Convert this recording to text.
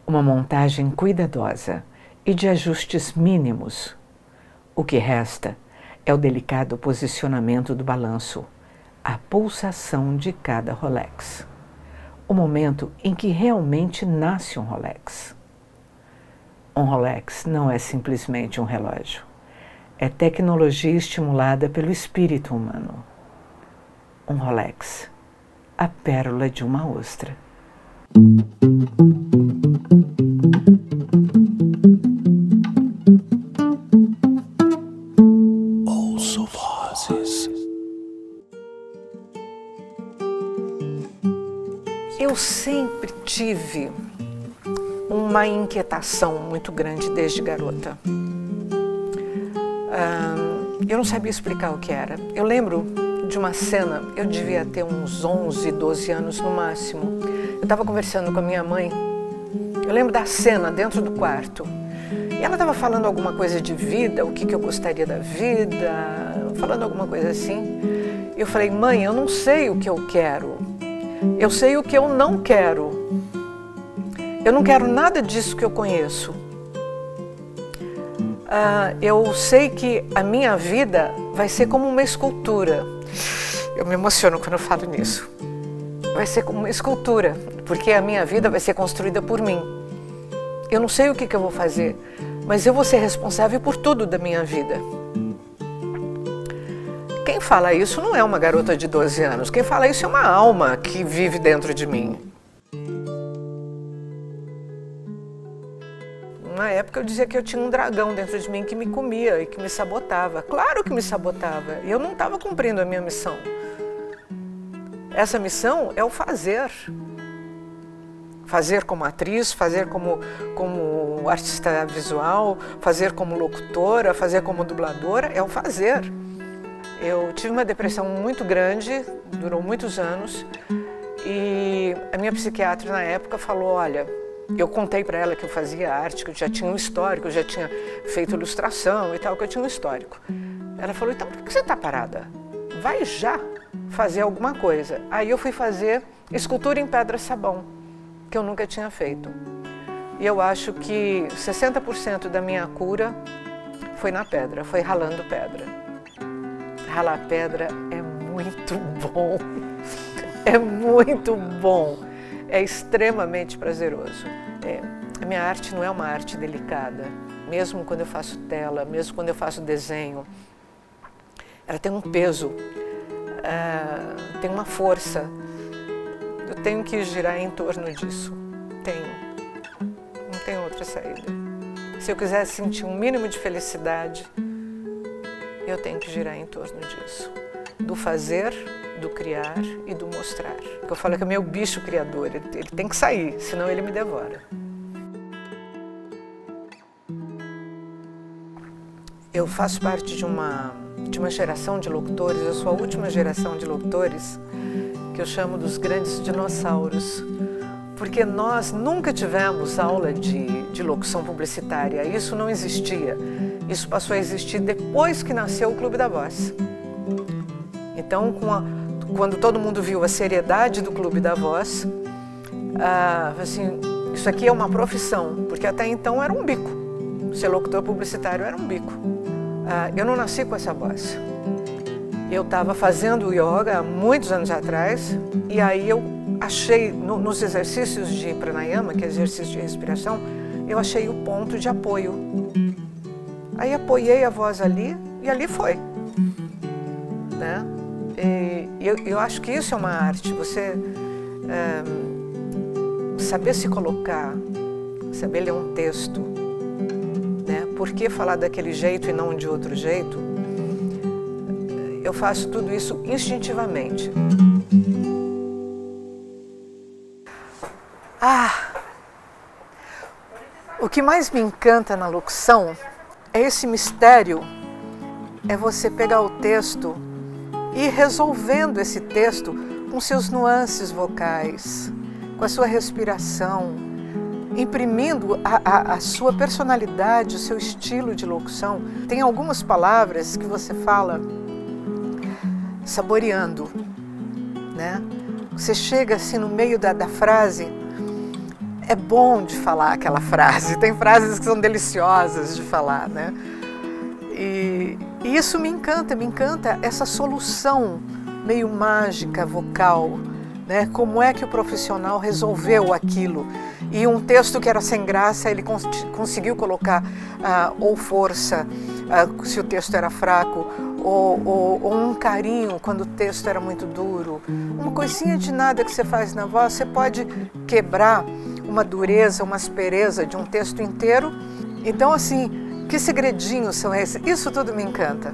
Uma montagem cuidadosa e de ajustes mínimos. O que resta é o delicado posicionamento do balanço, a pulsação de cada Rolex. O momento em que realmente nasce um Rolex. Um Rolex não é simplesmente um relógio. É tecnologia estimulada pelo espírito humano. Um Rolex, a pérola de uma ostra. Ouço vozes. Eu sempre tive uma inquietação muito grande desde garota. Eu não sabia explicar o que era. Eu lembro de uma cena, eu devia ter uns 11, 12 anos no máximo. Eu estava conversando com a minha mãe. Eu lembro da cena dentro do quarto. E ela estava falando alguma coisa de vida, o que eu gostaria da vida, falando alguma coisa assim. Eu falei, mãe, eu não sei o que eu quero. Eu sei o que eu não quero. Eu não quero nada disso que eu conheço. Eu sei que a minha vida vai ser como uma escultura. Eu me emociono quando eu falo nisso. Vai ser como uma escultura, porque a minha vida vai ser construída por mim. Eu não sei o que eu vou fazer, mas eu vou ser responsável por tudo da minha vida. Quem fala isso não é uma garota de 12 anos. Quem fala isso é uma alma que vive dentro de mim. Na época eu dizia que eu tinha um dragão dentro de mim que me comia e que me sabotava. Claro que me sabotava. E eu não estava cumprindo a minha missão. Essa missão é o fazer. Fazer como atriz, fazer como artista visual, fazer como locutora, fazer como dubladora, é o fazer. Eu tive uma depressão muito grande, durou muitos anos, e a minha psiquiatra na época falou, olha, eu contei para ela que eu fazia arte, que eu já tinha um histórico, eu já tinha feito ilustração e tal, que eu tinha um histórico. Ela falou, então por que você está parada? Vai já fazer alguma coisa. Aí eu fui fazer escultura em pedra-sabão, que eu nunca tinha feito. E eu acho que 60% da minha cura foi na pedra, foi ralando pedra. Ralar pedra é muito bom, é muito bom, é extremamente prazeroso. A minha arte não é uma arte delicada, mesmo quando eu faço tela, mesmo quando eu faço desenho, ela tem um peso, tem uma força, eu tenho que girar em torno disso, não tem outra saída. Se eu quiser sentir um mínimo de felicidade, eu tenho que girar em torno disso, do fazer, do criar e do mostrar. Eu falo que é meu bicho criador, ele tem que sair, senão ele me devora. Eu faço parte de uma geração de locutores, eu sou a última geração de locutores que eu chamo dos grandes dinossauros, porque nós nunca tivemos aula de locução publicitária, isso não existia. Isso passou a existir depois que nasceu o Clube da Voz. Então, quando todo mundo viu a seriedade do Clube da Voz, assim, isso aqui é uma profissão, porque até então era um bico. Ser locutor publicitário era um bico. Eu não nasci com essa voz. Eu estava fazendo yoga há muitos anos atrás, e aí eu achei, nos exercícios de pranayama, que é exercício de respiração, eu achei o ponto de apoio. Aí apoiei a voz ali e ali foi, né? E eu acho que isso é uma arte, você saber se colocar, saber ler um texto, né? Por que falar daquele jeito e não de outro jeito? Eu faço tudo isso instintivamente. O que mais me encanta na locução é esse mistério, é você pegar o texto e ir resolvendo esse texto com seus nuances vocais, com a sua respiração, imprimindo a sua personalidade, o seu estilo de locução. Tem algumas palavras que você fala saboreando, né? Você chega assim no meio da frase, é bom de falar aquela frase. Tem frases que são deliciosas de falar, né? E isso me encanta essa solução meio mágica vocal, né? Como é que o profissional resolveu aquilo? E um texto que era sem graça, ele conseguiu colocar ou força, se o texto era fraco, ou um carinho quando o texto era muito duro. Uma coisinha de nada que você faz na voz, você pode quebrar uma dureza, uma aspereza de um texto inteiro. Então, assim, que segredinhos são esses? Isso tudo me encanta.